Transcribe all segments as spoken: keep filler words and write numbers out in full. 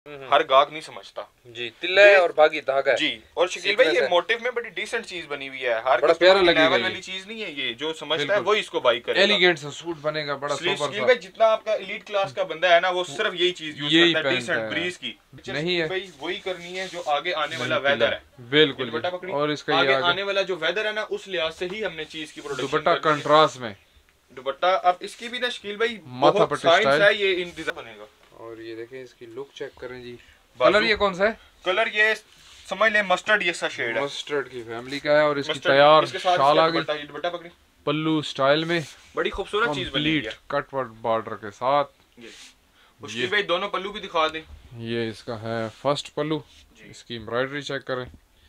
हर गाहक नहीं समझता जी। तिल्ला है और बागी धागा है जी। और शकील भाई ये मोटिव में बड़ी डिसेंट चीज बनी हुई है, हर बड़ा प्यारा लगेगा, लेवल वाली चीज नहीं है ये, जो समझता है वो इसको बाई करेगा। एलिगेंट सा सूट बनेगा बड़ा सोबर सा। शकील भाई जितना आपका एलीट क्लास का बंदा है ना वो सिर्फ यही चीज यूज करता है, डिसेंट ब्रीज की नहीं है भाई, वही करनी है जो आगे आने वाला वेदर है। बिल्कुल। और इसका आगे आने वाला जो वेदर है ना उस लिहाज से ही हमने चीज की प्रोडक्शन। दुपट्टा कंट्रास्ट में दुपट्टा, अब इसकी भी ना शकील भाई माथा पट्टी साइंस है, ये इन डिजाइन बनेगा। और ये देखें इसकी लुक चेक करें जी। कलर ये कौन सा है? कलर ये समझ ले मस्टर्ड जैसा शेड है, मस्टर्ड की फैमिली का है। और इसकी तैयार शाल आ गई दुपट्टा पकड़ी पल्लू स्टाइल में, बड़ी खूबसूरत चीज बनी है कट वर्क बॉर्डर के साथ। ये भाई दोनों पल्लू भी दिखा दें। ये इसका है फर्स्ट पल्लू, इसकी एम्ब्रॉयडरी चेक करें,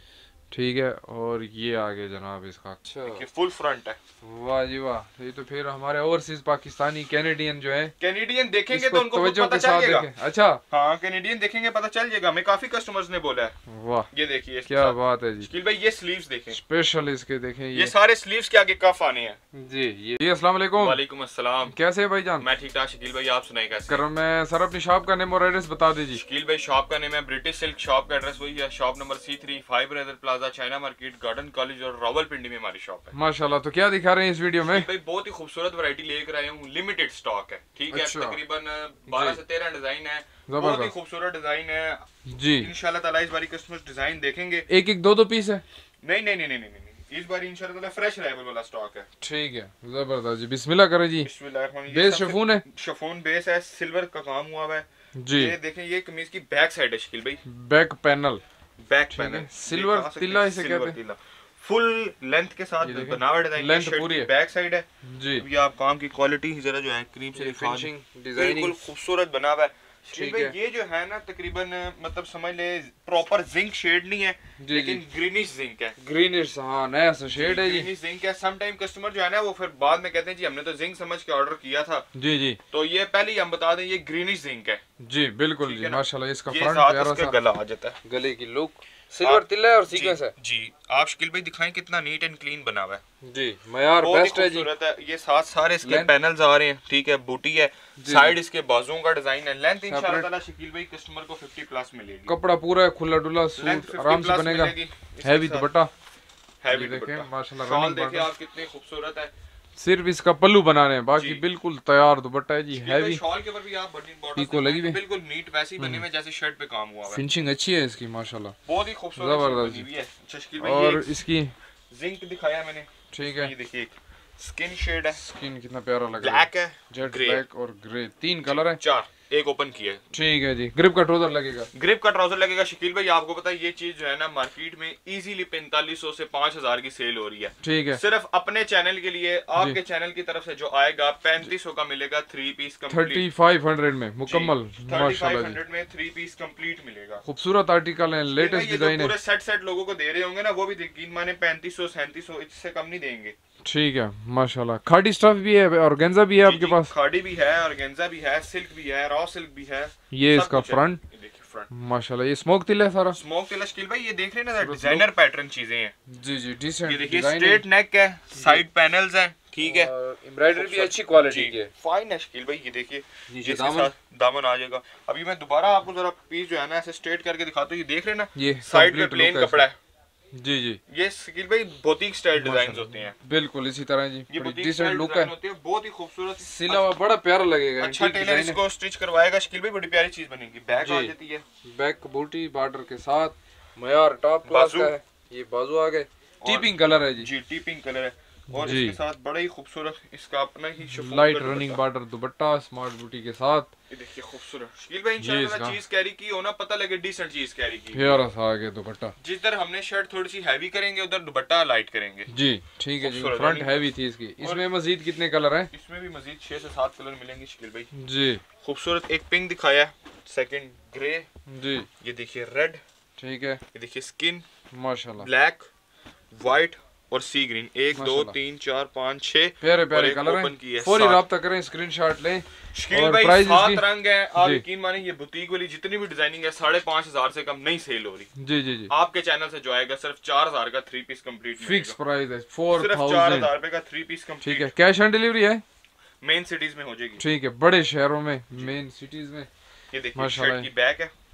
ठीक है। और ये आगे जनाब इसका अच्छा फुल फ्रंट है। वाह जी वाह, ये तो फिर हमारे ओवरसीज पाकिस्तानी कैनेडियन जो है, कैनेडियन देखेंगे तो उनको पता चल जाएगा। अच्छा हाँ, कैनेडियन देखेंगे पता चल जाएगा। हमें काफी कस्टमर्स ने बोला है। वाह ये देखिए क्या बात है जी। शकील भाई ये स्लीव्स देखें, स्पेशल इसके देखें, ये, ये सारे स्लीव्स के आगे कफ आने हैं जी। ये अस्सलाम वालेकुम। वालेकुम अस्सलाम। कैसे है भाईजान? मैं ठीक ठाक शकील भाई, आप सुनाई कैसे? करम मैं सर अपनी शॉप का नेम और एड्रेस बता दीजिए। शकील भाई शॉप का नेम है ब्रिटिश सिल्क, शॉप का एड्रेस वही है, shop number C three five brother plaza, China market, garden college और रावलपिंडी में हमारी शॉप है। माशाल्लाह। तो क्या दिखा रहे हैं इस वीडियो में? भाई बहुत ही खूबसूरत वैरायटी लेकर आया हूँ, लिमिटेड स्टॉक है, ठीक है। तकरीबन बारह से तेरह डिजाइन है, बहुत ही खूबसूरत डिजाइन है जी। इंशाल्लाह ताला इस बारी कस्टमर्स डिजाइन देखेंगे। एक एक दो दो पीस है? नहीं नहीं नहीं नहीं नहीं, इस बार इंशाल्लाह ताला फ्रेश अराइवल वाला स्टॉक है। ठीक है, जबरदस्त जी। बिस्मिल्लाह करें जी। बिस्मिल्लाह। बेस शिफॉन है, शिफॉन बेस है, सिल्वर का काम हुआ है जी। ये देखें, ये कमीज की बैक साइड है शकील भाई, back panel, back panel silver तिल्ला इसे कहते हैं। फुल लेंथ के साथ बनावट डिजाइन, लेंथ पूरी है, बैक साइड है जी। ये आप काम की क्वालिटी जरा जो है क्रीम से फिनिशिंग डिजाइनिंग बिल्कुल खूबसूरत बना हुआ है। ठीक है, ये जो है ना तकरीबन मतलब समझ ले प्रॉपर जिंक शेड नहीं है, लेकिन ग्रीनिश जिंक है। ग्रीनिश, हाँ नया सा शेड है जी। ग्रीनिश जिंक है। सम टाइम कस्टमर जो है ना वो फिर बाद में कहते हैं जी हमने तो जिंक समझ के ऑर्डर किया था जी जी, तो ये पहले ही हम बता दें ये ग्रीनिश जिंक है जी। बिल्कुल जी माशाल्लाह। इसका फ्रंट प्यारा सा गला आ जाता है, गले की लुक सिल्वर तिल्ला है और सीक्वेंस है जी। आप शकील भाई दिखाएं कितना नीट एंड क्लीन बना हुआ है जी, मयार बेस्ट है जी। ये साथ सारे इसके पैनल्स आ रहे हैं, ठीक है। बूटी है, साइड इसके बाजुओं का डिजाइन है। लेंथ इंशाल्लाह ताला शकील भाई कस्टमर को पचास प्लस मिलेगी। कपड़ा पूरा है खुला डुला, सूट आराम से बनेगा। हैवी दुपट्टा, हैवी देखें माशाल्लाह। शॉल देखिए आप कितनी खूबसूरत है। सिर्फ इसका पल्लू बनाने हैं, बाकी बिल्कुल तैयार दुपट्टा है जी। हैवी शॉल के ऊपर भी आप बटन बॉर्डर इको लगी हुई, बिल्कुल नीट वैसी बनी हुई जैसे शर्ट पे काम हुआ है। फिनिशिंग अच्छी है इसकी माशाल्लाह, बहुत ही खूबसूरत जबरदस्त बनी हुई है। और इसकी जिंक दिखाया मैंने, ठीक है। ये देखिए स्किन शेड है, स्किन कितना प्यारा लग रहा है। ब्लैक है, जेट ब्लैक और ग्रे, तीन कलर है। चार, एक ओपन किया है, ठीक है जी। ग्रिप का ट्राउजर लगेगा, ग्रिप का ट्राउजर लगेगा। शकील भाई आपको पता है ये चीज जो है ना मार्केट में इजीली पैंतालीस सौ से पाँच हजार की सेल हो रही है, ठीक है। सिर्फ अपने चैनल के लिए आपके चैनल की तरफ से जो आएगा पैंतीस सौ का मिलेगा three piece thirty five hundred में मुकम्मल माशाल्लाह में थ्री पीस कंप्लीट मिलेगा। खूबसूरत आर्टिकल है, लेटेस्ट डिजाइन है। पूरे सेट सेट लोगों को दे रहे होंगे ना, वो भी यकीन माने पैंतीस सौ सैंतीस सौ इससे कम नहीं देंगे, ठीक है माशाल्लाह। खाड़ी स्टफ भी है और गेंजा भी है आपके पास? खाड़ी भी है और गेंजा भी है, सिल्क भी है, रॉ सिल्क भी है। ये इसका फ्रंट माशाल्लाह। ये स्मोक तिल है सारा, स्मोक तिल शकील भाई। ये देख रहे हैं ना डिजाइनर पैटर्न चीजें हैं जी जी, डिसेंट। ये देखिए स्ट्रेट नेक है, साइड पैनल्स हैं, ठीक है। एम्ब्रॉयडरी भी अच्छी क्वालिटी की है, फाइन है शकील भाई। ये देखिए ये दामन दामन आ जाएगा। अभी मैं दोबारा आपको जरा पीस जो है ना ऐसे स्ट्रेट करके दिखाता हूँ। ये देख रहे हैं ना, ये साइड पे प्लेन कपड़ा है जी जी। ये शकील भाई बुटीक स्टाइल डिजाइन्स होते हैं, बिल्कुल इसी तरह जी। ये डिसेंट लुक है, बहुत ही खूबसूरत सिला हुआ, बड़ा प्यारा लगेगा। अच्छा टेलर इसको स्टिच करवाएगा शकील भाई, बड़ी प्यारी चीज बनेगी। बैक आ जाती है, बैक बूटी बॉर्डर के साथ, मयार टॉप क्लास का है। ये बाजू आ गए, टीपिंग कलर है जी जी, टीपिंग कलर है। और इसके साथ बड़ा ही खूबसूरत इसका अपना ही light running border dupatta smart बूटी के साथ। ये देखिए खूबसूरत शकील भाई इंशाल्लाह चीज कैरी की हो ना, पता लगे डिसेंट चीज कैरी की। प्यारा सा आगे दुपट्टा, जिधर हमने शर्ट थोड़ी सी हैवी करेंगे उधर दुपट्टा लाइट करेंगे जी, ठीक है जी। फ्रंट हैवी थी इसकी। इसमें मजीद कितने कलर हैं? इसमें भी मजीद छह से सात कलर मिलेंगे शकील भाई जी। खूबसूरत एक पिंक दिखाया, सेकंड ग्रे जी, ये देखिए रेड, ठीक है। ये देखिए स्किन माशाल्लाह, ब्लैक, व्हाइट और सी ग्रीन। एक दो तीन चार पाँच छह प्यारे प्यारे कलर हैं। फौरी राब्ता करें, स्क्रीनशॉट लें। शकील भाई सात रंग है, आप यकीन माने ये बुटीक वाली जितनी भी डिजाइनिंग है साढ़े पाँच हजार से कम नहीं सेल हो रही जी जी जी। आपके चैनल से जो आएगा सिर्फ चार हजार का three piece complete, fix price है, फोर सिर्फ चार हजार रुपए का थ्री पीस कंप्लीट, ठीक है। कैश ऑन डिलीवरी है, मेन सिटीज में हो जाएगी, ठीक है। बड़े शहरों में, मेन सिटीज में। ये देखिए शर्ट की बैक है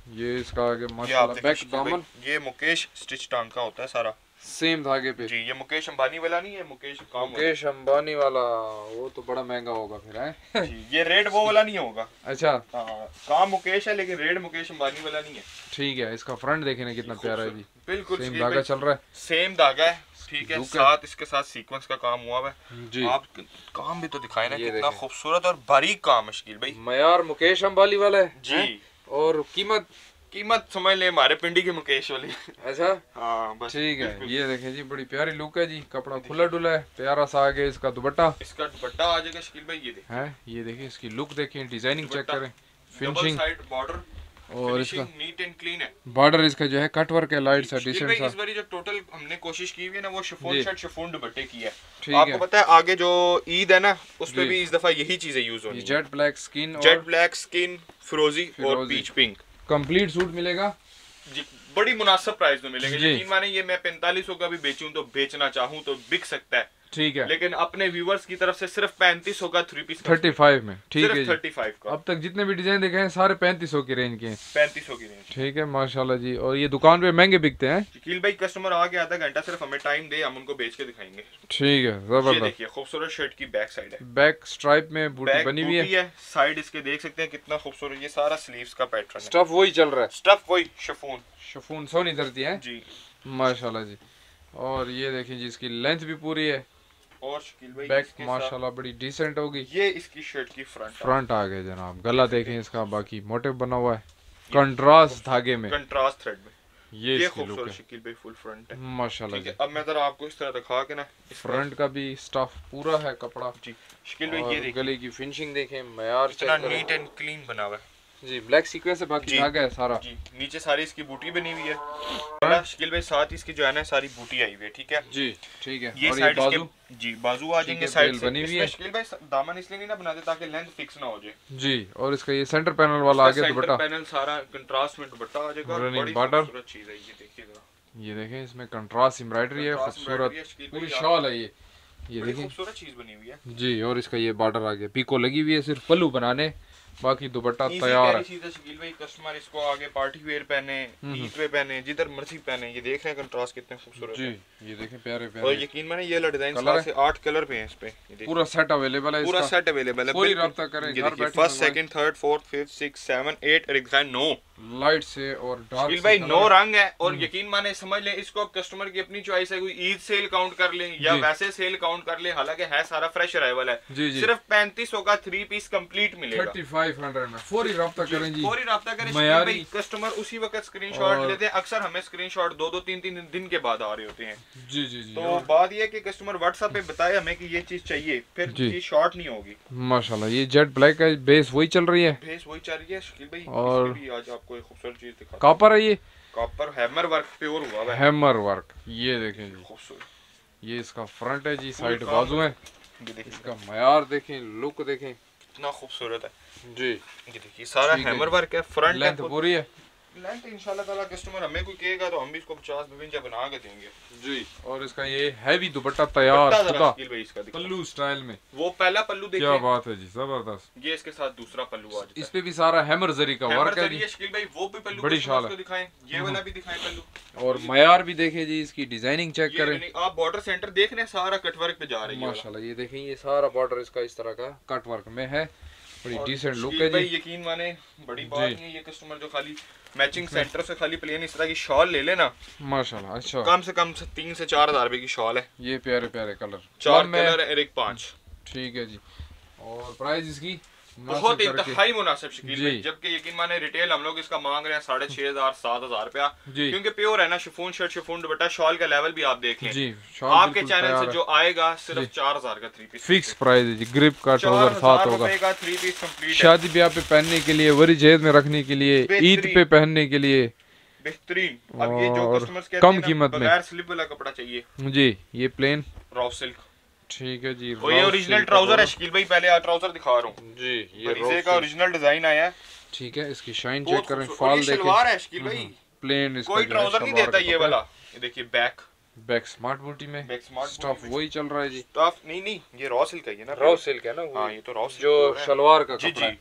ये इसका आगे माशाल्लाह बैक दामन, ये मुकेश स्टिच टांका होता है सारा सेम धागे पे। जी ये मुकेश अंबानी वाला नहीं है, मुकेश काम मुकेश अंबानी वाला वो तो बड़ा महंगा होगा फिर है जी, ये रेड वो वाला नहीं होगा। अच्छा हाँ काम मुकेश है लेकिन रेड मुकेश अंबानी वाला नहीं है। ठीक है, इसका फ्रंट देखे ना कितना प्यारा है जी, बिल्कुल सेम धागा चल रहा है, सेम धागा है ठीक है, साथ इसके साथ सीक्वेंस का काम हुआ है जी। आप काम भी तो दिखाए ना कितना खूबसूरत और बारीक काम है शकील भाई, मयार मुकेश अंबानी वाला है जी। और कीमत कीमत समझ ले हमारे पिंडी के मुकेश वाली। अच्छा हाँ बस ठीक है। ये देखें जी बड़ी प्यारी लुक है जी, कपड़ा खुला डुला है, प्यारा सा आगे इसका दुपट्टा, इसका दुपट्टा आ जाएगा शकील भाई। ये देखें है, ये देखिए इसकी लुक देखें, डिजाइनिंग चेक करें, फिनिशिंग साइड बॉर्डर और इसका नीट एंड क्लीन है। बॉर्डर इसका जो है कट वर्क है, लाइट सा डिसेंट सा। इस बार जो टोटल हमने कोशिश की हुई है ना वो शिफॉन शर्ट शिफॉन दुपट्टे की है। ठीक आपको है, पता है आगे जो ईद है ना उस पे भी इस दफा यही चीजें यूज होनी है। जेट ब्लैक स्किन और जेट ब्लैक स्किन फिरोजी और पीच पिंक कंप्लीट सूट मिलेगा जी, बड़ी मुनासिब प्राइस में मिलेंगे। यकीन माने ये मैं पैंतालीस सौ का भी बेचूं तो बेचना चाहूं तो बिक सकता है, ठीक है, लेकिन अपने व्यूवर्स की तरफ से सिर्फ पैंतीस सौ का थ्री पीस थर्टी फाइव में, ठीक है थर्टी फाइव का। अब तक जितने भी डिजाइन देखे हैं सारे पैंतीस सौ की रेंज के हैं, पैंतीस सौ की रेंज, ठीक है माशाल्लाह जी। और ये दुकान पे महंगे बिकते हैं शकील भाई, कस्टमर आगे आधा घंटा सिर्फ हमें टाइम दे, हम उनको बेच के दिखाएंगे। ठीक है, जबरदस्त। देखिए खूबसूरत शर्ट की बैक साइड है, बैक स्ट्राइप में बूटी बनी हुई है, साइड इसके देख सकते हैं कितना खूबसूरत, ये सारा स्लीव्स का पैटर्न है, स्टफ वही चल रहा है, स्टफ वही शिफॉन शिफॉन सोनी धरती है जी माशाल्लाह जी। और ये देखिए जी इसकी लेंथ भी पूरी है और शकील भाई बैक माशाल्लाह बड़ी डिसेंट होगी। ये इसकी शर्ट की फ्रंट फ्रंट आ गए जनाब, गला देखें इसका, बाकी मोटिव बना हुआ है कंट्रास्ट धागे में, कंट्रास्ट थ्रेड में। ये, ये खूबसूरत शकील भाई फुल फ्रंट है माशाल्लाह जी। अब मैं जरा आपको इस तरह दिखा के ना, फ्रंट का भी स्टफ पूरा है कपड़ा जी शकील भाई। ये देखिए गले की फिनिशिंग देखें, मयार इतना नीट एंड क्लीन बना हुआ है जी, ब्लैक सीक्वेंस है, बाकी धागा है सारा जी, नीचे सारी इसकी बूटी बनी हुई है शकील भाई, साथ इसकी जो है ना सारी बूटी आई हुई है, ठीक है जी, ठीक है। ये साइड बाजू जी, बाजू आ जाएंगे साइड से बनी हुई है शकील भाई, दामन इसलिए नहीं ना बनाते ताकि लेंथ फिक्स ना हो जाए जी। और इसका ये सेंटर पैनल वाला आगे दुपट्टा, पैनल सारा कंट्रास्ट में दुपट्टा आ जाएगा, बड़ी खूबसूरत चीज है ये, देखिएगा ये देखें इसमें कंट्रास्ट एम्ब्रॉयडरी है, खूबसूरत पूरी शॉल है ये, ये देखिए खूबसूरत चीज बनी हुई है जी। और इसका ये बॉर्डर आ गया, पीको लगी हुई है सिर्फ पल्लू बनाने, बाकी दुपट्टा तैयार है। शकील भाई कस्टमर इसको आगे पार्टी वेयर पहने, ईद पे पहने, जिधर मर्जी पहने। ये देख रहे हैं कंट्रास्ट कितने खूबसूरत जी, ये देखें प्यारे प्यारे। और यकीन माने ये वाला डिजाइन सात से आठ कलर पे हैं इस पे, पूरा सेट अवेलेबल है, पूरा सेट अवेलेबल है, पूरी रब्ता करें घर बैठे। First second third fourth fifth six seven eight और डिजाइन नौ लाइट से और डार्क शकील भाई नौ रंग है। और यकीन माने समझ ले इसको कस्टमर की अपनी चॉइस है, कोई ईद सेल काउंट कर ले या वैसे सेल काउंट कर ले, हालांकि है सारा फ्रेश अराइवल है जी जी। सिर्फ पैंतीस सौ का थ्री पीस कंप्लीट मिलेगा, थर्टी फाइव हंड्रेड में। फौरी रब्ता करें जी, फौरी रब्ता करें भाई, कस्टमर उसी वक्त स्क्रीनशॉट लेते हैं, अक्सर हमें स्क्रीनशॉट दो दो तीन तीन दिन के बाद आ रहे होते हैं जी जी जी। तो बात ये है कि कस्टमर व्हाट्सएप पे बताए हमें कि ये चीज चाहिए, फिर ये शॉर्ट नहीं होगी माशाल्लाह। ये जेट ब्लैक का बेस वही चल रही है, बेस वही चल रही है शकील भाई। और आज आपको एक खूबसूरत चीज दिखा, कॉपर है ये, कॉपर हैमर वर्क प्योर हुआ है, हैमर वर्क। ये देखें जी खूबसूरत, ये इसका फ्रंट है जी, साइड बाजू है, इसका मयार देखें, लुक देखें कितना खूबसूरत है जी। ये देखिए सारा हैमर वर्क है, फ्रंट लेंथ पूरी है, लेंथ इंशाल्लाह ताला कस्टमर हमें कोई कहेगा तो हम भी इसको पचास बिवंजा बना के देंगे जी। और इसका ये हैवी दुपट्टा तैयार खुदा पल्लू स्टाइल में, वो पहला पल्लू देखिए, क्या बात है जी, जबरदस्त। ये इसके साथ दूसरा पल्लू आ जाता है, इस पे भी सारा हैमर जरी का वर्क है जी शकील भाई। वो भी पल्लू बड़ी शाल है, दिखाएं ये वाला भी दिखाएं पल्लू। और मयार भी देखें जी, इसकी डिजाइनिंग चेक करें, आप बॉर्डर सेंटर देख रहे हैं सारा कटवर्क पे जा रही है माशाल्लाह। ये देखें ये सारा बॉर्डर इसका इस तरह का कटवर्क में है, बड़ी डिसेंट लुक है जी। यकीन माने बड़ी बात नहीं है, ये कस्टमर जो खाली मैचिंग सेंटर से खाली प्लेन इस तरह की शॉल ले लेना माशाल्लाह, अच्छा कम से कम तीन से चार हजार रुपए की शॉल है। ये प्यारे प्यारे कलर, चार कलर है, एक पांच, ठीक है जी। और प्राइस इसकी बहुत इंतहाई मुनासिब शकील भाई, जबकि यकीन माने रिटेल हम लोग इसका मांग रहे हैं साढ़े छह हजार सात हजार रुपया, क्योंकि प्योर है ना, chiffon shirt chiffon dupatta, shawl का लेवल भी आप देख लें जी। आपके चैनल से जो आएगा सिर्फ चार हजार का थ्री पीस फिक्स प्राइस है जी, ग्रिप का ट्राउजर साथ होगा, थ्री पीस कंप्लीट, शादी ब्याह पे पहनने के लिए, वरी जेब में रखने के लिए, ईद पे पहनने के लिए बेहतरीन। अब ये जो कस्टमर्स कहते हैं कम कीमत में बगैर स्लिप वाला कपड़ा चाहिए जी, ये प्लेन रॉ सिल्क, ठीक है जी। वो ये ओरिजिनल ट्राउजर है शकील भाई, पहले आप ट्राउजर दिखा रहा हूं जी, ये रीजे का ओरिजिनल डिजाइन आया है, ठीक है। इसकी शाइन चेक करें, फॉल देखें, सलवार है शकील भाई, प्लेन इसका कोई ट्राउजर नहीं देता ये वाला। ये देखिए बैक, बैक स्मार्ट बूटी में, बैक स्मार्ट स्टफ वही चल रहा है जी, स्टफ नहीं नहीं ये रॉ सिल्क है ना, रॉ सिल्क है ना, हां ये तो रॉ सिल्क जो सलवार का कपड़ा है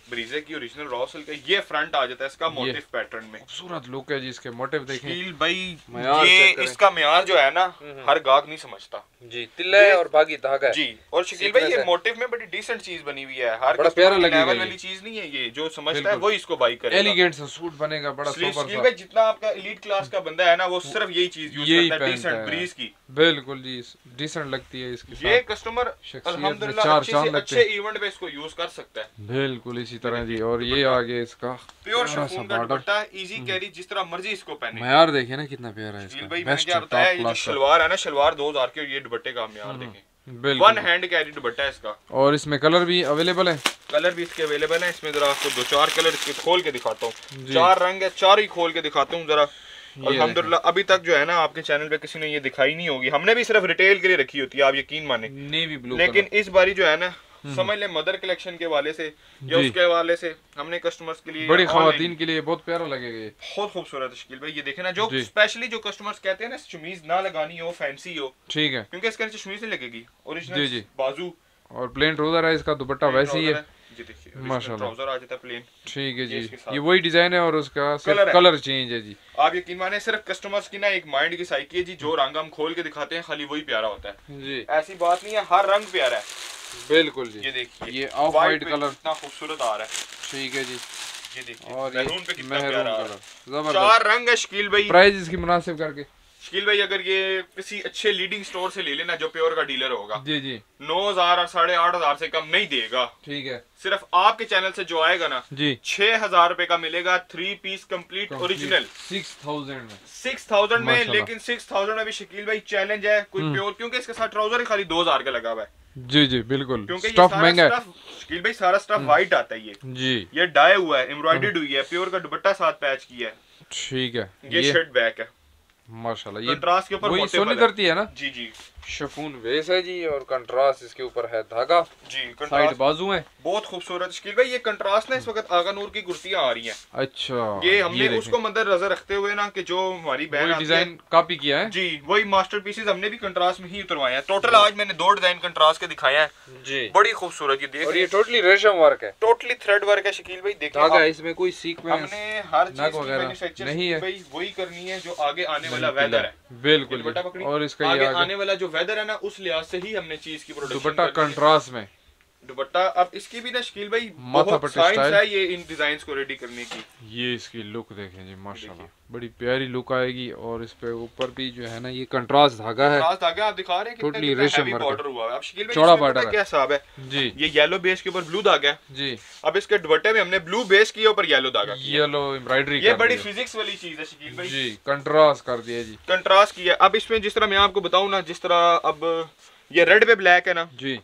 ब्रीजे की ओरिजिनल रॉ सिल्क है। ये फ्रंट आ जाता है इसका मोटिव पैटर्न में, खूबसूरत लुक है जी इसके। मोटिव देखें शकील भाई, ये इसका म्यार जो है ना हर गाहक नहीं समझता जी। तिल्ला है और बाकी धागा है जी। और शकील भाई ये मोटिव में बड़ी डिसेंट चीज बनी हुई है, हर बड़ा प्यारा लेवल वाली चीज नहीं है ये, जो समझता है वो इसको बाई करेगा। एलिगेंट सा सूट बनेगा बड़ा सुपर सा। शकील भाई जितना आपका एलीट क्लास का बंदा है ना वो सिर्फ यही चीज यूज करता है, डिसेंट ब्रीज की। बिल्कुल जी, डिसेंट लगती है इसकी। ये कस्टमर अल्हम्दुलिल्लाह अच्छे से अच्छे इवेंट पे इसको यूज कर सकता है। बिल्कुल इसी तरह जी। और ये आगे इसका प्योर शिफॉन का दुपट्टा, इजी कैरी, जिस तरह मर्जी इसको पहने। म्यार देखिए ना कितना प्यारा है इसका। भाई मैंने क्या बताया, ये जो शलवार है ना, शलवार दो हज़ार की, ये दुपट्टे का म्यार देखें, वन हैंड कैरी दुपट्टा है इसका। और इसमें कलर भी अवेलेबल है, कलर भी इसके अवेलेबल है। इसमें जरा आपको दो चार कलर इसके खोल के दिखाता हूँ, चार रंग है, चार ही खोल के दिखाता हूँ जरा। अल्हम्दुलिल्लाह अभी तक जो है ना आपके चैनल पे किसी ने ये दिखाई नहीं होगी, हमने भी सिर्फ रिटेल के लिए रखी होती है, आप यकीन माने। Navy blue. लेकिन इस बारी जो है ना समझ ले मदर कलेक्शन के वाले से या उसके हवाले से हमने कस्टमर्स के लिए, बड़ी खवातीन के लिए बहुत प्यारा लगेगा, बहुत खूबसूरत है शकील भाई। ये देखे ना, जो स्पेशली जो कस्टमर्स कहते हैं ना चमीज ना लगानी हो, फैंसी हो, ठीक है, क्योंकि इसके नीचे चमीज नहीं लगेगी, ओरिजिनल बाजू और प्लेन ट्राउजर है इसका, दुपट्टा वैसे ही है जी। देखिए माशाल्लाह, ट्राउजर आ जाता है प्लेन, ठीक है जी। ये वही डिजाइन है और उसका सिर्फ कलर चेंज है जी। आप यकीन माने सिर्फ कस्टमर्स की ना एक माइंड की साइकी है जी, जो रंग हम खोल के दिखाते हैं खाली वही प्यारा होता है जी। ऐसी बात नहीं है, हर रंग प्यारा है। बिल्कुल जी। ये देखिए ये ऑफ वाइट कलर कितना खूबसूरत आ रहा है, ठीक है जी। ये देखिए और मैरून पे कितना मैरून प्यारा कलर, जबरदस्त। चार रंग है शकील भाई। प्राइस इसकी मुनासिब करके शकील भाई अगर ये किसी अच्छे लीडिंग स्टोर से ले लेना जो प्योर का डीलर होगा जी जी, नौ हजार और साढ़े आठ हजार से कम नहीं देगा, ठीक है। सिर्फ आपके चैनल से जो आएगा ना जी, छह हजार रुपए का मिलेगा, three piece complete original six thousand में, सिक्स थाउजेंड में। लेकिन सिक्स थाउजेंड में भी शकील भाई चैलेंज है कोई प्योर, क्योंकि इसके साथ ट्राउजर ही खाली दो हजार का लगा हुआ है जी जी बिल्कुल, क्योंकि स्टफ महंगा है शकील भाई, सारा स्टफ व्हाइट आता है ये जी, ये डाई हुआ है, एम्ब्रॉयडर्ड हुई है, प्योर का दुपट्टा साथ पैच किया है, ठीक है। ये शर्ट बैक है माशाल्लाह, ये कंट्रास्ट के ऊपर वही सोनी धरती है ना जी जी, शिफॉन बेस है जी, और कंट्रास्ट इसके ऊपर है धागा जी, साइड बाजू है, बहुत खूबसूरत। शकील भाई ये कंट्रास्ट ना इस वक्त आगा नूर की कुर्तियां आ रही हैं, अच्छा ये हमने ये उसको मद्देनजर रखते हुए ना कि जो हमारी बहन डिजाइन कॉपी किया है जी, वही मास्टरपीसेस हमने भी कंट्रास्ट में ही उतरवाए हैं। टोटल आज मैंने दो डिजाइन कंट्रास्ट के दिखाए हैं जी, बड़ी खूबसूरत। ये देख, और ये टोटली रेशम वर्क है, टोटली थ्रेड वर्क है शकील भाई। देखिए धागा है इसमें, कोई सीक्वेंस हमने हर चीज की मैन्युफैक्चर नहीं है भाई, वही करनी है जो आगे आने वाला वेदर है। बिल्कुल, और इसका आगे आने वाला जो वेदर है ना उस लिहाज से ही हमने चीज की प्रोडक्शन। दुपट्टा कंट्रास्ट में, दुपट्टा अब इसकी भी ना शकील भाई बहुत साइंस है ये इन डिजाइन्स को रेडी करने की। ये इसकी लुक देखें जी माशाल्लाह, बड़ी प्यारी लुक आएगी। और इस पे ऊपर भी जो है ना ये कंट्रास्ट धागा है, कंट्रास्ट धागा आप दिखा रहे हैं टोटली रेशम बॉर्डर हुआ है। अब शकील भाई चौड़ा बॉर्डर क्या हिसाब है जी, ये येलो बेस के ऊपर ब्लू धागा है जी। अब इसके दुपट्टे में हमने ब्लू बेस के ऊपर येलो धागा, येलो एम्ब्रॉयडरी, ये बड़ी फिजिक्स वाली चीज है शकील भाई जी, कंट्रास्ट कर दिया जी, कंट्रास्ट किया। अब इसमें जिस तरह मैं आपको बताऊं ना, जिस तरह अब ये रेड पे ब्लैक है ना जी,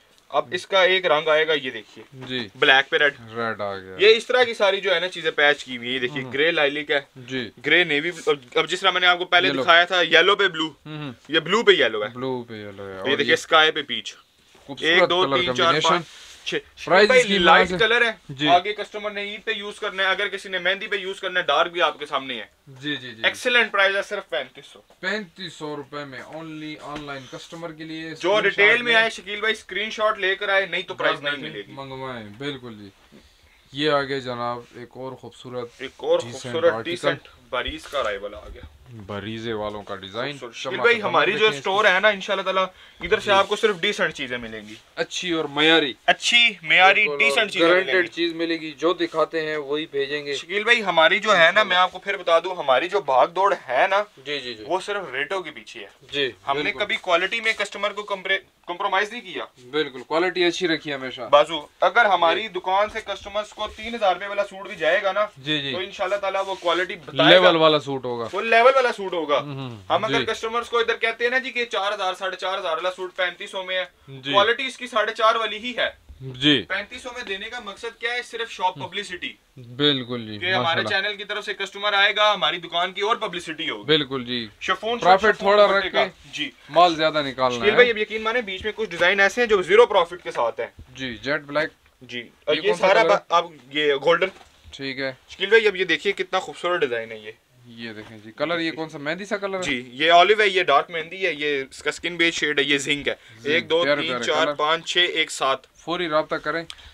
अब इसका एक रंग आएगा, ये देखिए जी, ब्लैक पे रेड, रेड आ गया। ये इस तरह की सारी जो है ना चीजें पैच की हुई है। देखिए ग्रे लाइलिक है जी, ग्रे नेवी, अब जिस तरह मैंने आपको पहले दिखाया था येलो पे ब्लू, ये ब्लू पे येलो है, ब्लू पे येलो है। ये देखिए स्काई पे पीच, एक दो तीन चार पाँच प्राइस लाइट कलर है। आगे कस्टमर ने ईद पे यूज करना है, अगर किसी ने मेहंदी पे यूज करना है, डार्क भी आपके सामने है जी जी जी। एक्सीलेंट प्राइस है, सिर्फ पैंतीस सौ पैंतीस सौ रुपए में ओनली ऑनलाइन कस्टमर के लिए। जो रिटेल में आए शकील भाई स्क्रीनशॉट लेकर आए, नहीं तो प्राइस नहीं मिलेगी, मंगवाएं। बिल्कुल जी। ये आगे जनाब एक और खूबसूरत, एक और खूबसूरत डिसेंट बारीज का अराइवल आ गया, बरीजे वालों का डिजाइन। भाई हमारी जो स्टोर है ना इंशाल्लाह ताला, इधर से आपको सिर्फ डिसेंट चीजें मिलेंगी, अच्छी और मयारी, अच्छी मयारी डिसेंट चीजें, गारंटेड चीज मिलेगी, जो दिखाते हैं वही भेजेंगे। शकील भाई हमारी जो है ना, मैं आपको फिर बता दूं, हमारी जो भाग दौड़ है ना जी जी जी, वो सिर्फ रेटों के पीछे है जी। हमने कभी क्वालिटी में कस्टमर को कॉम्प्रोमाइज नहीं किया, बिल्कुल क्वालिटी अच्छी रखी हमेशा। बाजू अगर हमारी दुकान से कस्टमर्स को तीन हजार रुपए वाला सूट भी जाएगा ना जी जी, तो इंशाल्लाह ताला वो क्वालिटी लेवल वाला सूट होगा, वो लेवल वाला सूट होगा। हम अगर कस्टमर्स को इधर कहते हैं ना जी कि चार हजार साढ़े चार हजार वाला सूट पैंतीस सौ में है, क्वालिटी इसकी साढ़े चार वाली ही है जी। पैंतीस सौ में देने का मकसद क्या है, सिर्फ शॉप पब्लिसिटी। बिल्कुल जी, कि हमारे चैनल की तरफ से कस्टमर आएगा, हमारी दुकान की और पब्लिसिटी होगी। बिल्कुल जी, शिफॉन प्रॉफिट थोड़ा रख के जी, माल ज्यादा निकालना है। भाई अब यकीन माने बीच में कुछ डिजाइन ऐसे हैं जो जीरो प्रॉफिट के साथ हैं जी, जेट ब्लैक जी, और ये, ये सारा अब ये गोल्डन, ठीक है शकील भाई। अब ये देखिए कितना खूबसूरत डिजाइन है, ये ये देखें जी कलर, ये कौन सा मेहंदी सा कलर है जी, ये ऑलिव है, ये डार्क मेहंदी है, ये इसका स्किन बेस शेड है, ये जिंक है। एक दो तीन चार पाँच छह एक सात, फौरी राब्ता करें।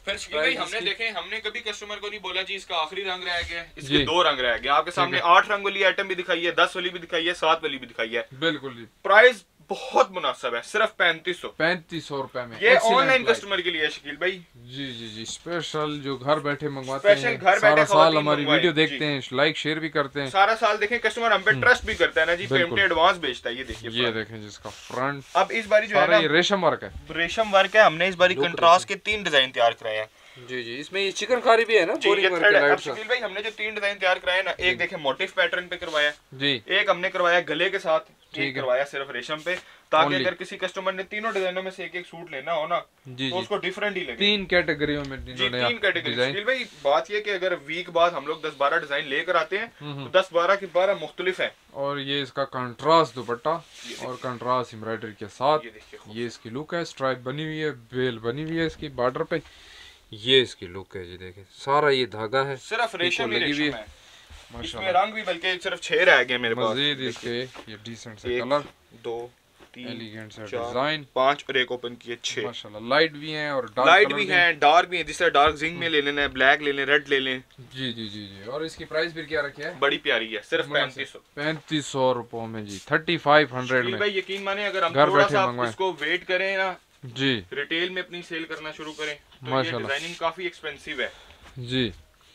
फिर शकील भाई हमने देखे, हमने कभी कस्टमर को नहीं बोला जी इसका आखिरी रंग रह गया, इसके दो रंग रह गए। आपके सामने आठ रंग वाली आइटम भी दिखाई है, दस वाली भी दिखाई है, सात वाली भी दिखाई है। बिल्कुल जी। प्राइस बहुत मुनासिब है, सिर्फ पैंतीस सौ पैंतीस सौ रुपए में। ये ऑनलाइन कस्टमर के लिए है शकील भाई। जी जी जी, स्पेशल जो घर बैठे मंगवाते स्पेशल हैं, घर सारा बैठे साल हमारी वीडियो देखते हैं, लाइक शेयर भी करते हैं, सारा साल देखें कस्टमर हम पे ट्रस्ट भी करता है ना जी, पेमेंट एडवांस भेजता है। ये देखिए, ये देखें जिसका फ्रंट। अब इस बारी जो है ना ये रेशम वर्क है, रेशम वर्क है। हमने इस बारी कंट्रास्ट के तीन डिजाइन तैयार कराए हैं। जी जी, इसमें ये चिकनकारी भी है ना, बोरिंग वर्क है। अब शकील भाई हमने जो तीन डिजाइन तैयार कराए ना, एक देखें मोटिव पैटर्न पे करवाया जी, एक हमने करवाया गले के साथ, एक करवाया सिर्फ रेशम पे, ताकि अगर किसी कस्टमर ने तीनों डिजाइनों में से एक एक सूट लेना हो ना जी, तो उसको डिफरेंट ही लगे। तीन कैटेगरियों में जी, तीन कैटेगरी। शकील भाई बात ये कि अगर वीक बाद हम लोग दस बारह डिजाइन लेकर आते हैं तो दस बारह की बारह मुख्तलिफ है। और ये इसका कंट्रास्ट दुपट्टा और कंट्रास्ट एम्ब्रॉयडरी के साथ, ये इसकी लुक है। स्ट्राइप बनी हुई है, बेल बनी हुई है इसकी बॉर्डर पे, ये इसकी लुक है जी। देखें सारा ये धागा है, सिर्फ रेशम ही रेशम है। माशाल्लाह, इसमें रंग भी बल्कि सिर्फ छह रह गए मेरे पास। मजीद इसके ये डिसेंट से कलर, दो तीन एलिगेंट सा डिजाइन, पांच और एक ओपन किए छह। माशाल्लाह, लाइट भी हैं और डार्क लाइट भी हैं, डार्क भी हैं। जिस तरह डार्क जिंक में ले लेना है, ब्लैक ले लें, रेड ले लें। जी जी जी जी। और इसकी प्राइस फिर क्या रखी है? बड़ी प्यारी है, सिर्फ पैंतीस सौ पैंतीस सौ रुपए में जी, थर्टी फाइव हंड्रेड में। भाई यकीन माने अगर हम थोड़ा सा इसको वेट करें ना जी, रिटेल में अपनी सेल करना शुरू करें तो ये डिजाइनिंग काफी एक्सपेंसिव है जी।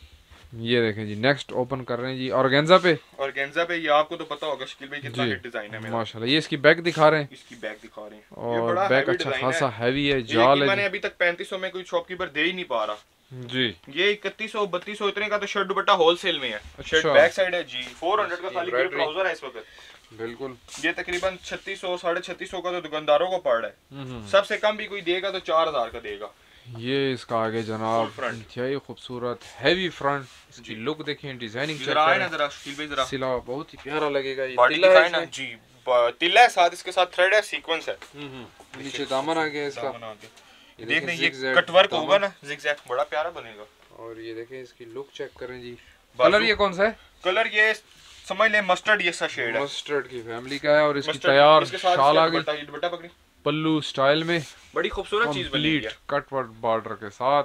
ये देखें जी, नेक्स्ट ओपन कर रहे हैं जी ऑर्गेन्जा पे। ऑर्गेन्जा पे ये आपको तो पता होगा शकील भाई कितना हिट डिजाइन है मेरा। माशाल्लाह, ये इसकी बैक दिखा रहे हैं, इसकी बैक दिखा रहे हैं और बैक अच्छा खासा हैवी है, जाल है। मैंने अभी तक पैंतीस सौ में कोई शॉपकीपर दे ही नहीं पा रहा जी। ये इकतीस सौ बत्तीस सौ इतने का तो शर्ट दुपट्टा होलसेल में है। शर्ट बैक साइड है जी, फोर हंड्रेड का खाली ट्राउजर है इस वक्त। बिल्कुल, ये तकरीबन छत्तीस सौ साढ़े छत्तीस सौ का तो दुकानदारों को पड़ रहा है। सबसे कम भी कोई देगा तो चार हजार का देगा। ये इसका आगे जनाब इंतहाई खूबसूरत हैवी फ्रंट, इसकी लुक देखें, डिजाइनिंग सिला बहुत ही प्यारा लगेगा। ये तिल्ला है ना जी, तिल्ला है, साथ इसके साथ थ्रेड है, सीक्वेंस है। नीचे दामन आ गया इसका, ये देखें ये कटवर्क होगा ना, जिगजैग, बड़ा प्यारा बनेगा। और ये देखें इसकी लुक चेक करें जी। कलर ये कौन सा है? कलर ये समझ ले मस्टर्ड जैसा शेड है, मस्टर्ड की फैमिली का है। और इसकी तैयार शाल आ गई दुपट्टा पकड़ी पल्लू स्टाइल में, बड़ी खूबसूरत चीज बनी है, कट वर्क बॉर्डर के साथ।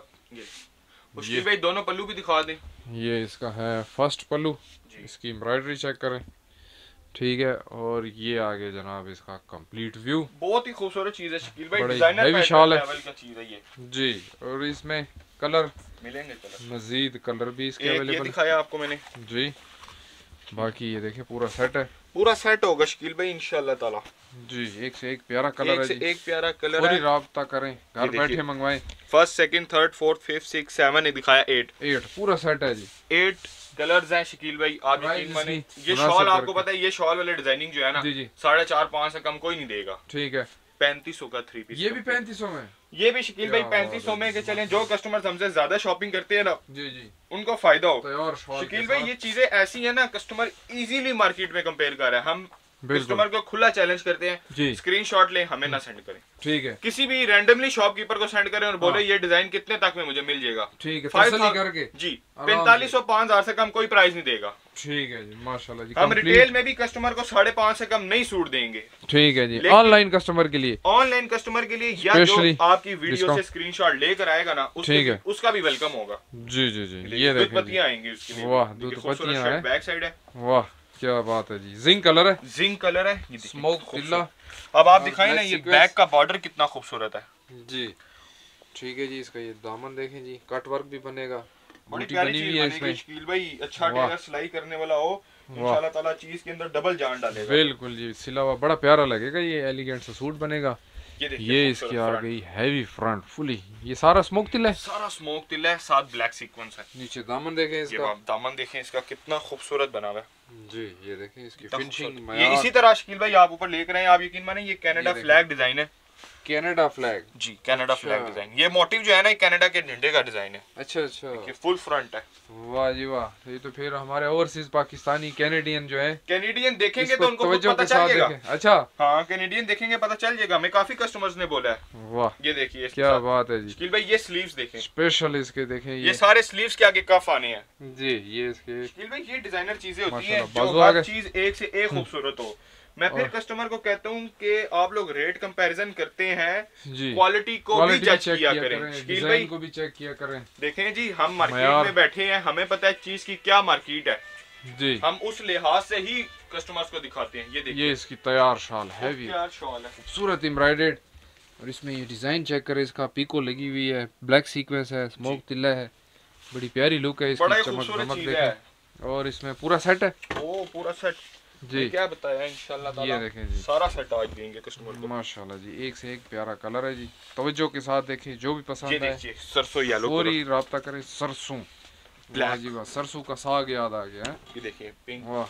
ये भाई दोनों पल्लू भी दिखा दें। ये इसका है फर्स्ट पल्लू, इसकी एम्ब्रॉयडरी चेक करें, ठीक है। और ये आगे जनाब इसका कंप्लीट व्यू, बहुत ही खूबसूरत चीज है शकील भाई, डिजाइनर हैवी शाल है लेवल का चीज है ये जी। और इसमें कलर मिलेंगे, कलर मजीद कलर भी इसके अवेलेबल, ये दिखाया आपको मैंने जी। बाकी ये देखें पूरा सेट है, पूरा सेट होगा शकील भाई इंशाल्लाह ताला जी। एक से एक प्यारा कलर है जी, एक प्यारा कलर पूरी है। राब्ता करें, घर बैठे मंगवाएं। First second third fourth fifth six seven, दिखाया एट एट पूरा सेट है जी। एट कलर्स हैं शकील भाई, आप यकीन माने। ये शॉल आपको पता है, ये शॉल वाले डिजाइनिंग जो है ना साढ़े चार पाँच से कम कोई नहीं देगा, ठीक है। पैंतीस सौ का थ्री पीस, ये भी पैंतीस सौ में, ये भी शकील भाई पैंतीस सौ में के चलें। जो कस्टमर हमसे ज्यादा शॉपिंग करते हैं ना जी जी, उनको फायदा हो। तो शकील भाई ये चीजें ऐसी है ना, कस्टमर इजीली मार्केट में कंपेयर कर रहा है। हम कस्टमर को खुला चैलेंज करते हैं, स्क्रीनशॉट लें, हमें ना सेंड करें, ठीक है। किसी भी रैंडमली शॉपकीपर को सेंड करें और बोले ये डिजाइन कितने तक में मुझे मिल जाएगा, ठीक है, तसल्ली करके जी। पैंतालीस सौ पाँच हजार से कम कोई प्राइस नहीं देगा, ठीक है जी। माशाल्लाह जी, हम रिटेल में भी कस्टमर को साढ़े पाँच से कम नहीं सूट देंगे, ठीक है जी। ऑनलाइन कस्टमर के लिए, ऑनलाइन कस्टमर के लिए या जो आपकी वीडियो से स्क्रीनशॉट लेकर आएगा ना, ठीक है, उसका भी वेलकम होगा जी जी जी। ये देखिए पत्तियां आएंगी उसके लिए, वाह दूध पत्तियां हैं, बैक साइड है, वाह क्या बात है जी। जिंक कलर है, जिंक कलर है, ये स्मोक तिल्ला। अब आप दिखाएं ना ये बैक का बॉर्डर कितना खूबसूरत है जी, ठीक है जी। इसका ये दामन देखें जी, कट वर्क भी बनेगा, बड़ी प्यारी चीज बनेगी शकील भाई। अच्छा टेलर सिलाई करने वाला हो, इंशाल्लाह ताला चीज के अंदर डबल जान डालेगा, बिल्कुल जी। सिला हुआ बड़ा प्यारा लगेगा, ये एलिगेंट सा सूट बनेगा। ये, ये इसकी आ गई हैवी फ्रंट फुली, ये सारा स्मोक तिल है, सारा स्मोक तिल है, साथ ब्लैक सीक्वेंस है। नीचे दामन देखें इसका, आप दामन देखें इसका कितना खूबसूरत बना हुआ है जी। ये देखें इसकी फिनिशिंग, ये इसी तरह शकील भाई आप ऊपर लेकर आए, आप यकीन माने ये कनाडा फ्लैग डिजाइन है, कनाडा फ्लैग जी, कनाडा फ्लैग डिजाइन। ये मोटिव जो है ना, कनाडा के झंडे का डिजाइन है। अच्छा अच्छा, ये फुल फ्रंट है, वाह जी वाह। ये तो फिर हमारे ओवरसीज पाकिस्तानी कैनेडियन जो है, कैनेडियन देखेंगे तो उनको पता चल जाएगा। अच्छा हाँ, कैनेडियन देखेंगे पता चल जाएगा, हमें काफी कस्टमर्स ने बोला है। वाह, ये देखिए क्या बात है जी शकील भाई। ये स्लीव्स देखें, स्पेशल इसके देखें, ये सारे स्लीव्स के आगे कफ आने हैं जी। ये इसके शकील भाई ये डिजाइनर चीजें होती हैं, जो हर चीज एक से एक खूबसूरत हो। मैं फिर कस्टमर को कहता हूँ कि आप लोग रेट कंपैरिजन करते हैं, क्वालिटी को भी जज किया करें, शकील भाई को भी चेक किया करें। देखें जी, हम मार्केट में बैठे हैं, हमें पता है चीज की क्या मार्केट है जी, हम उस लिहाज से ही कस्टमर्स को दिखाते हैं। ये देखिए, ये इसकी तैयार शाल हैवी, तैयार शाल है, खूबसूरत एम्ब्रॉयडर्ड, और इसमें ये डिजाइन चेक करें, इसका पीको लगी हुई है, ब्लैक सीक्वेंस है, स्मोक तिल्ला है, बड़ी प्यारी लुक है इसकी, चमक दमक देखें, और इसमें पूरा सेट है। ओ पूरा सेट जी, क्या बताया इंशाल्लाह ताला, ये देखें जी, सारा सेट आज देंगे कस्टमर को माशाल्लाह जी, एक से एक प्यारा कलर है जी, तवज्जो के साथ देखें, जो भी पसंद है सरसों येलो फौरी राब्ता करें। सरसों, वाह जी वाह, सरसों का साग याद आ गया है, ये देखिए पिंक, वाह,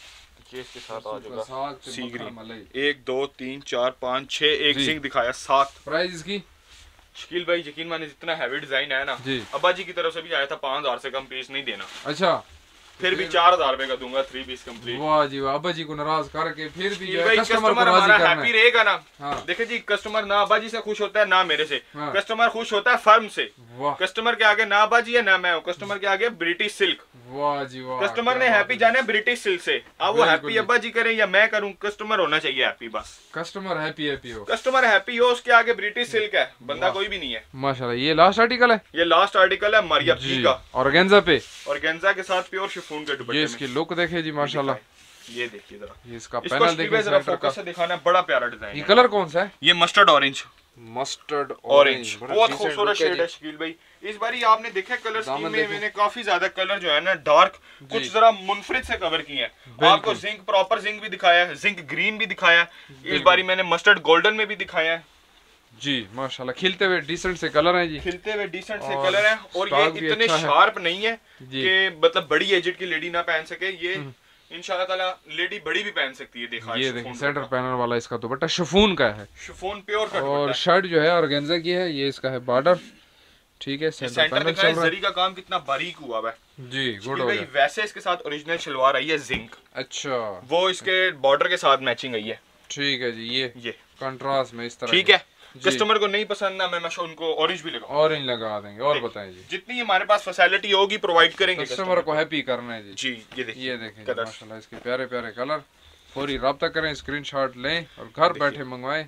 इसके साथ आ जाएगा साग सी ग्रीन, एक दो तीन चार पाँच छह, एक जिंक दिखाया, सात। प्राइस इसकी शकील भाई यकीन माने जितना हैवी डिजाइन है ना जी, अब्बा जी की तरफ से भी आया था, पाँच हजार से कम पीस नहीं देना। अच्छा, फिर भी चार हजार रुपए का दूंगा थ्री पीस कंप्लीट। वाह जी वाह, अब्बा जी को नाराज करके फिर भी भाई कस्टमर हमारा हैप्पी रहेगा ना। हाँ। देखिए जी, कस्टमर ना अब्बा जी से खुश होता है ना मेरे से, हाँ। कस्टमर खुश होता है फर्म से। कस्टमर के आगे ना अब्बा जी है ना मैं हूँ, कस्टमर के आगे ब्रिटिश सिल्क। वाह जी वाह, कस्टमर ने हैप्पी जाना है ब्रिटिश सिल्क से, अब वो हैप्पी अब्बा जी करें या मैं करूँ, कस्टमर होना चाहिए हैप्पी, बस कस्टमर हैप्पी हैप्पी हो, कस्टमर हैप्पी हो, उसके आगे ब्रिटिश सिल्क है, बंदा कोई भी नहीं है। माशाल्लाह, ये लास्ट आर्टिकल है, ये लास्ट आर्टिकल है मरियम जी का, ऑर्गेन्जा पे, ऑर्गेन्जा के साथ प्योर शिफॉन के दुपट्टे। ये इसकी लुक देखे जी माशाल्लाह, ये देखिए जरा, ये इसका पैनल देखिए, जरा फोकस से दिखाना है, बड़ा प्यारा डिजाइन। ये कलर कौन सा है? ये मस्टर्ड ऑरेंज, मस्टर्ड ऑरेंज, बहुत खूबसूरत शेड है शकील भाई। इस बार आपने देखा कलर स्कीम में मैंने काफी ज्यादा कलर जो है ना डार्क कुछ जरा मुनफरिद से कवर किए हैं। आपको जिंक प्रॉपर जिंक भी दिखाया है, जिंक ग्रीन भी दिखाया है, इस बारी मैंने मस्टर्ड गोल्डन में भी दिखाया है जी। माशाल्लाह, खिलते हुए डिसेंट से कलर हैं जी, खिलते हुए डिसेंट से कलर हैं, और ये इतने शार्प नहीं है कि मतलब बड़ी एजेड की लेडी ना पहन सके, ये इंशाल्लाह ताला लेडी बड़ी भी पहन सकती है। देखा ये देखिए, सेंटर पैनल वाला इसका दुपट्टा शिफॉन का है, शिफॉन प्योर का, और शर्ट जो है ऑर्गेन्जा की है, ये इसका है बॉर्डर, ठीक है। सेंटर पैनल चल रहा है, जरी का काम कितना बारीक हुआ है जी, गुड हो गया। वैसे इसके साथ ओरिजिनल शलवार आई है जिंक, अच्छा, वो इसके बॉर्डर के साथ मैचिंग आई है, ठीक है जी। ये ये कंट्रास्ट में इस तरह, ठीक है। कस्टमर को नहीं पसंद ना, मैं उनको ऑरेंज भी लगा ऑरेंज लगा देंगे। और बताएं जी, जितनी हमारे पास फैसिलिटी होगी प्रोवाइड करेंगे, कस्टमर को हैप्पी करना है जी। जी, ये देखिए, ये देखें माशाल्लाह, इसके प्यारे प्यारे कलर, फौरी राब्ता करें, स्क्रीनशॉट लें और घर बैठे मंगवाएं।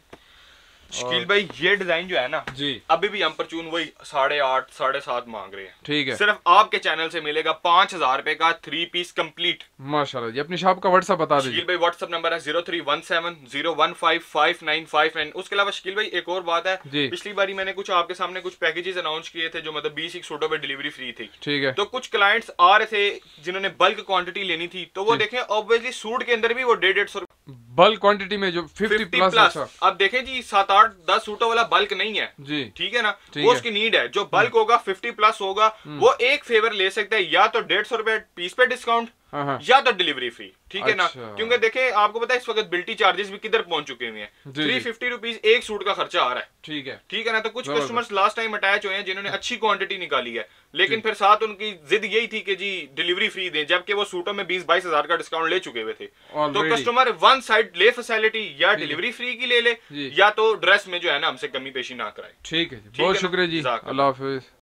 शकील भाई ये डिजाइन जो है ना जी, अभी भी हम परचून वही साढ़े आठ साढ़े सात मांग रहे हैं, ठीक है। सिर्फ आपके चैनल से मिलेगा पांच हजार रुपए का थ्री पीस कंप्लीट। माशाल्लाह जी, अपनी शॉप का व्हाट्सएप बता दीजिए। शकील भाई व्हाट्सएप नंबर है zero three one seven zero one five five nine five nine. उसके अलावा शकील भाई एक और बात है, पिछली बारी मैंने कुछ आपके सामने कुछ पैकेजेस अनाउंस किए थे जो मतलब बीस एक सूटों पे डिलीवरी फ्री थी, ठीक है। तो कुछ क्लाइंट्स आ रहे थे जिन्होंने बल्क क्वांटिटी लेनी थी, तो वो देखें ऑब्वियसली सूट के अंदर भी वो डेढ़ डेढ़ सौ बल्क क्वांटिटी में जो फिफ्टी प्लस, प्लस। अच्छा। अब देखें जी, सात आठ दस सूटों वाला बल्क नहीं है जी, ठीक है ना, वो उसकी नीड है। जो बल्क होगा फिफ्टी प्लस होगा, वो एक फेवर ले सकता है, या तो डेढ़ सौ रुपए पीस पे डिस्काउंट या तो डिलीवरी फ्री, ठीक है ना। क्योंकि देखें आपको पता है इस वक्त बिल्टी चार्जेस भी किधर पहुंच चुके हुए हैं, थ्री फिफ्टी रुपीज एक सूट का खर्चा आ रहा है, ठीक है, ठीक है ना। तो कुछ कस्टमर्स लास्ट टाइम अटैच हुए हैं जिन्होंने अच्छी क्वांटिटी निकाली है, लेकिन फिर साथ उनकी जिद यही थी कि जी डिलीवरी फ्री दें, जबकि वो सूटों में बीस बाईस हजार का डिस्काउंट ले चुके हुए थे। तो कस्टमर वन साइड ले फैसिलिटी, या डिलीवरी फ्री की ले ले, या तो ड्रेस में जो है ना हमसे कमी पेशी ना कराए। ठीक है, बहुत शुक्रिया जी, अल्लाह हाफिज।